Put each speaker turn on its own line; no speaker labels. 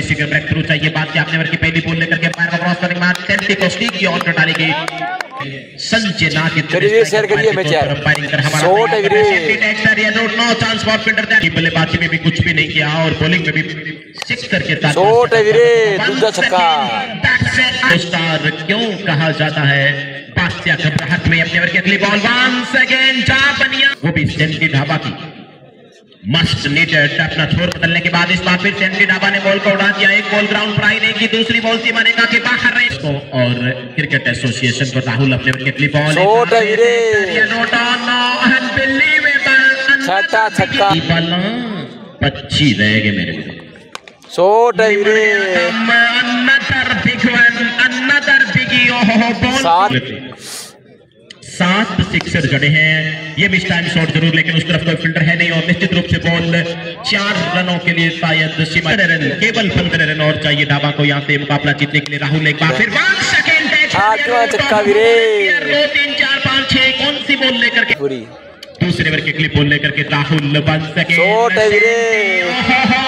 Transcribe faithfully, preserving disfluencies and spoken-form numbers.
single break through चाहिए बात से आपने की पहली बॉल लेकर के पैर को क्रॉस करने के बाद सेंटी को स्टिक की ओर डालेगी संजय ना की
शेयर करिए मैच यार शॉट है वीरे
no chance for fielder that बल्लेबाजी में भी कुछ भी नहीं किया और बॉलिंग में भी सिक्सर के साथ
शॉट है वीरे दूसरा छक्का
स्टार क्यों कहा जाता है बादशाह घबराहट में अपने ओवर की अगली बॉल वंस अगेन जा बनिया वो भी सेंटी ढाबा की मस्ट नीडेड अपना छोर बदलने के बाद इस बार फिर सेंटी ढाबा ने बॉल को उड़ा दिया एक बॉल ग्राउंड पर आई नहीं की दूसरी बॉल सीमा रेखा के बाहर रही इसको और क्रिकेट एसोसिएशन को राहुल अपने ओवर की अगली बॉल
शॉट है वीरे
छक्का छक्का पच्ची रह गए मेरे
शॉट है वीरे
सात सिक्सर जड़े हैं ये मिस टाइम शॉट जरूर लेकिन उस तरफ कोई फील्डर है नहीं और निश्चित रूप से बॉल चार रनों के लिए शायद सीमा रन केवल पंद्रह रन और चाहिए ढाबा को यहाँ से मुकाबला जीतने के लिए राहुल एक बार फिर
छक्का वीरे
दो तीन चार पाँच छह कौन सी बॉल लेकर के
पूरी
दूसरे ओवर की क्लिप बॉल लेकर के राहुल वन सेकेंड
शॉट है वीरे